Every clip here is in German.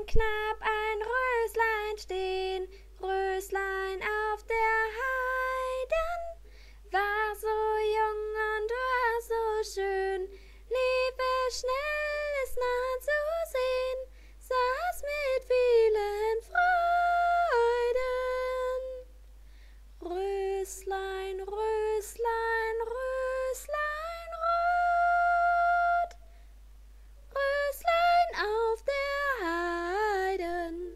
Knab ein Röslein stehn, Röslein auf der Heiden, war so jung und war so schön, lief es schnell, es nah zu sehen, saß mit vielen Freuden. Röslein, Röslein, Röslein rot, Röslein auf der Heiden.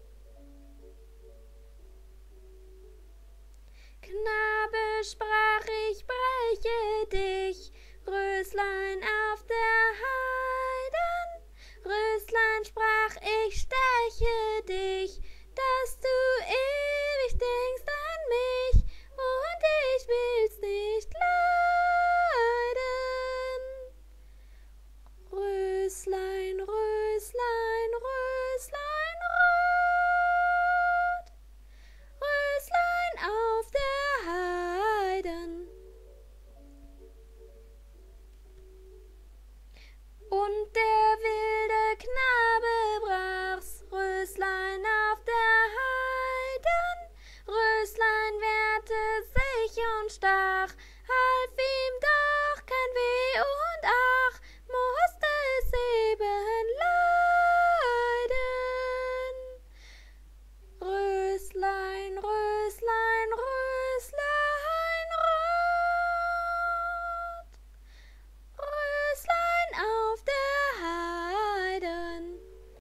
Knabe sprach, ich breche dich, Röslein auf der Heiden. Röslein sprach, ich steche dich, dass du ewig denkst an mich, und ich will's nicht leiden. Röslein, Röslein, Röslein rot, Röslein auf der Heiden. Und der wilde Knabe brach's, Röslein auf der Heiden. Röslein wehrte sich und starb.